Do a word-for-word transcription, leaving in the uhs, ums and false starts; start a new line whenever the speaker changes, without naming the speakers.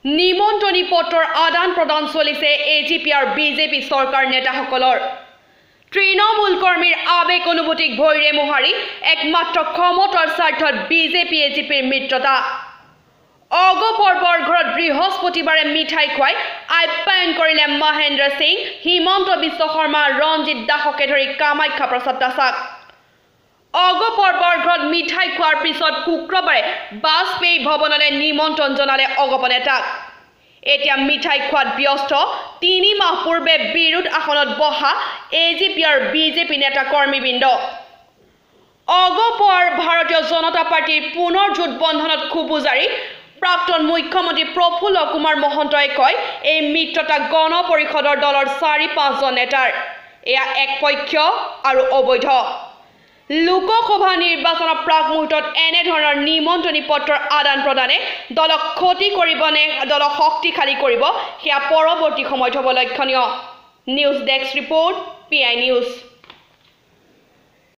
নিমন্ত্ৰণী পত্ৰৰ আদান প্ৰদান চলিছে এ জি পি আৰু বিজেপি চৰকাৰ নেতাসকলৰ তৃণমূল কৰ্মীৰ আবেগ অনুভূতিক ভৈৰে মোহাৰি একমাত্ৰ ক্ষমতাৰ স্বাৰ্থত বিজেপি এ জি পিৰ মিত্ৰতা অগ পৰ্বৰ ঘৰত বৃহস্পতিবাৰে মিঠাই খুৱাই আপ্যায়ন কৰিলে মহেন্দ্ৰ সিং হিমন্ত বিশ্ব শৰ্মা ৰঞ্জিত দাসকে ধৰি কামাখ্যা প্ৰসাদ দাসক অগ পৰ্বৰ ঘৰত মিঠাই খোৱাৰ পিছত শুক্ৰবাৰে বাজপেয়ী ভৱনলৈ নিমন্ত্ৰণ জনালে অগপ নেতাক এতিয়া মিঠাই খোৱাত ব্যস্ত তিনি মাহ পূৰ্বে বিৰোধ আসনত বহা এ জি পি আৰু বিজেপি নেতা কৰ্মীবৃন্দ অগপৰ ভাৰতীয় জনতা পাৰ্টিৰ পুনৰ জোট বন্ধনত খুবুজাৰি প্ৰাক্তন মুখ্যমন্ত্ৰী প্ৰফুল্ল কুমাৰ মহন্তই কয় এই মিত্ৰতা গণ পৰিষদৰ দলৰ চাৰি পাঁচজন নেতাৰ এয়া একপক্ষ আৰু অবৈধ লোকসভা নিৰ্বাচনৰ প্ৰাক মুহূৰ্তত এনে ধৰণৰ নিমন্ত্ৰণী পত্ৰৰ আদান প্ৰদানে দলক ক্ষতি কৰিবনে দলক শক্তিশালী কৰিব সেয়া পৰৱৰ্তী সময়ত হ'ব লক্ষণীয় news desk report P I news